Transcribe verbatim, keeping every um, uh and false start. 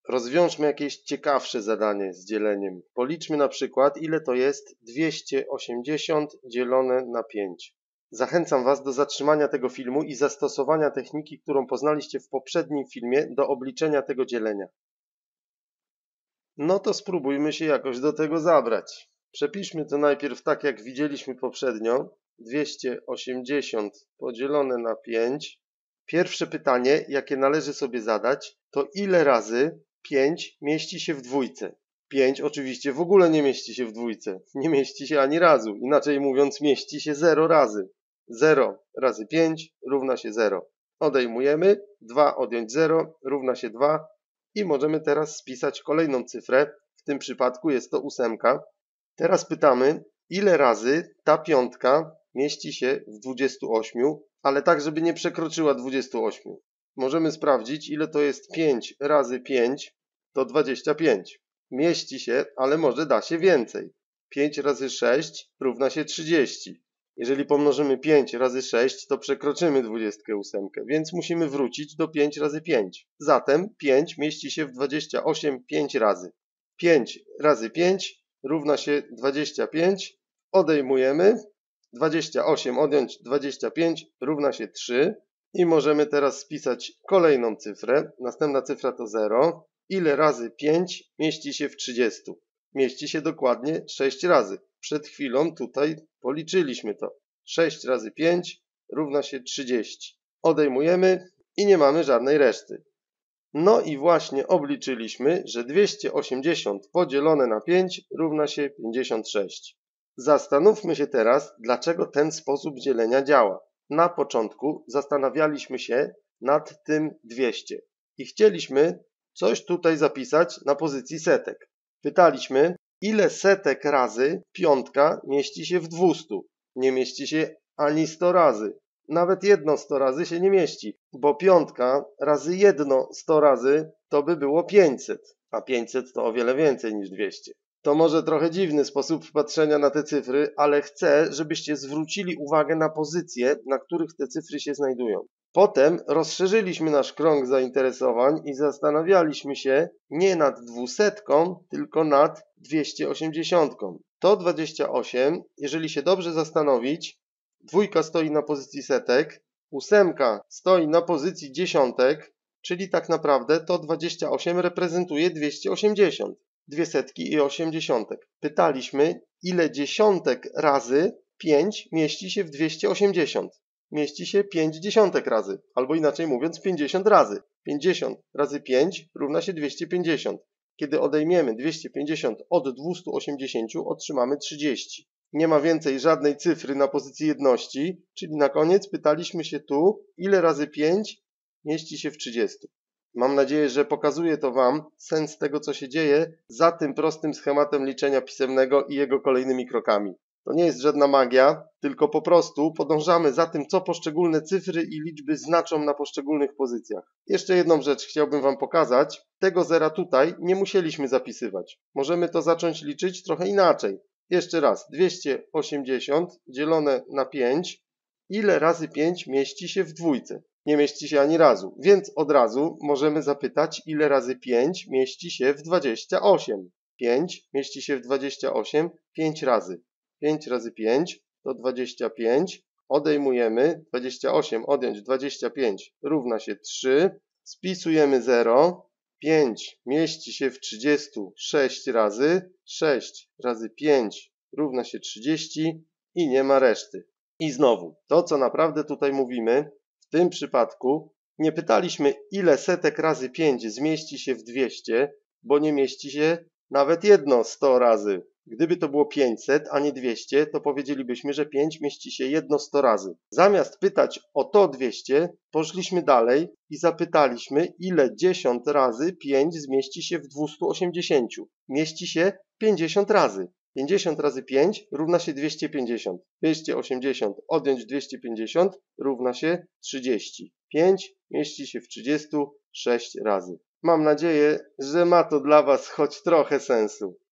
Rozwiążmy jakieś ciekawsze zadanie z dzieleniem. Policzmy na przykład, ile to jest dwieście osiemdziesiąt dzielone na pięć. Zachęcam Was do zatrzymania tego filmu i zastosowania techniki, którą poznaliście w poprzednim filmie, do obliczenia tego dzielenia. No to spróbujmy się jakoś do tego zabrać. Przepiszmy to najpierw tak, jak widzieliśmy poprzednio. dwieście osiemdziesiąt podzielone na pięć. Pierwsze pytanie, jakie należy sobie zadać, to ile razy pięć mieści się w dwójce? pięć oczywiście w ogóle nie mieści się w dwójce. Nie mieści się ani razu. Inaczej mówiąc, mieści się zero razy. zero razy pięć równa się zero. Odejmujemy. dwa odjąć zero równa się dwa. I możemy teraz spisać kolejną cyfrę. W tym przypadku jest to ósemka. Teraz pytamy, ile razy ta piątka mieści się w dwudziestu ośmiu, ale tak, żeby nie przekroczyła dwudziestu ośmiu. Możemy sprawdzić, ile to jest pięć razy pięć, to dwadzieścia pięć. Mieści się, ale może da się więcej. pięć razy sześć równa się trzydzieści. Jeżeli pomnożymy pięć razy sześć, to przekroczymy dwudziestkę ósemkę, więc musimy wrócić do pięć razy pięć. Zatem pięć mieści się w dwudziestu ośmiu pięć razy. pięć razy pięć równa się dwadzieścia pięć. Odejmujemy. dwadzieścia osiem odjąć dwadzieścia pięć równa się trzy. I możemy teraz spisać kolejną cyfrę. Następna cyfra to zero. Ile razy pięć mieści się w trzydziestu? Mieści się dokładnie sześć razy. Przed chwilą tutaj policzyliśmy to. sześć razy pięć równa się trzydzieści. Odejmujemy i nie mamy żadnej reszty. No i właśnie obliczyliśmy, że dwieście osiemdziesiąt podzielone na pięć równa się pięćdziesiąt sześć. Zastanówmy się teraz, dlaczego ten sposób dzielenia działa. Na początku zastanawialiśmy się nad tym dwieście i chcieliśmy coś tutaj zapisać na pozycji setek. Pytaliśmy, ile setek razy piątka mieści się w dwustu. Nie mieści się ani sto razy. Nawet jedno sto razy się nie mieści, bo piątka razy jedno sto razy to by było pięćset, a pięćset to o wiele więcej niż dwieście. To może trochę dziwny sposób patrzenia na te cyfry, ale chcę, żebyście zwrócili uwagę na pozycje, na których te cyfry się znajdują. Potem rozszerzyliśmy nasz krąg zainteresowań i zastanawialiśmy się nie nad dwusetką, tylko nad dwieście osiemdziesiątką. To dwadzieścia osiem, jeżeli się dobrze zastanowić, dwójka stoi na pozycji setek, ósemka stoi na pozycji dziesiątek, czyli tak naprawdę to dwadzieścia osiem reprezentuje dwieście osiemdziesiąt. Dwie setki i osiem dziesiątek. Pytaliśmy, ile dziesiątek razy pięć mieści się w dwieście osiemdziesiąt. Mieści się pięć dziesiątek razy, albo inaczej mówiąc pięćdziesiąt razy. pięćdziesiąt razy pięć równa się dwieście pięćdziesiąt. Kiedy odejmiemy dwieście pięćdziesiąt od dwieście osiemdziesiąt, otrzymamy trzydzieści. Nie ma więcej żadnej cyfry na pozycji jedności, czyli na koniec pytaliśmy się tu, ile razy pięć mieści się w trzydziestu. Mam nadzieję, że pokazuje to Wam sens tego, co się dzieje za tym prostym schematem liczenia pisemnego i jego kolejnymi krokami. To nie jest żadna magia, tylko po prostu podążamy za tym, co poszczególne cyfry i liczby znaczą na poszczególnych pozycjach. Jeszcze jedną rzecz chciałbym Wam pokazać. Tego zera tutaj nie musieliśmy zapisywać. Możemy to zacząć liczyć trochę inaczej. Jeszcze raz, dwieście osiemdziesiąt dzielone na pięć. Ile razy pięć mieści się w dwójce? Nie mieści się ani razu, więc od razu możemy zapytać, ile razy pięć mieści się w dwadzieścia osiem. pięć mieści się w dwadzieścia osiem pięć razy. pięć razy pięć to dwadzieścia pięć. Odejmujemy. dwadzieścia osiem odjąć dwadzieścia pięć równa się trzy. Spisujemy zero. pięć mieści się w trzydziestu sześć razy. sześć razy pięć równa się trzydzieści i nie ma reszty. I znowu, to co naprawdę tutaj mówimy, w tym przypadku nie pytaliśmy, ile setek razy pięć zmieści się w dwieście, bo nie mieści się nawet jedno sto razy. Gdyby to było pięćset, a nie dwieście, to powiedzielibyśmy, że pięć mieści się jedno sto razy. Zamiast pytać o to dwieście, poszliśmy dalej i zapytaliśmy, ile dziesiąt razy pięć zmieści się w dwustu osiemdziesięciu. Mieści się pięćdziesiąt razy. pięćdziesiąt razy pięć równa się dwieście pięćdziesiąt. dwieście osiemdziesiąt odjąć dwieście pięćdziesiąt równa się trzydzieści. pięć mieści się w trzydziestu sześć razy. Mam nadzieję, że ma to dla Was choć trochę sensu.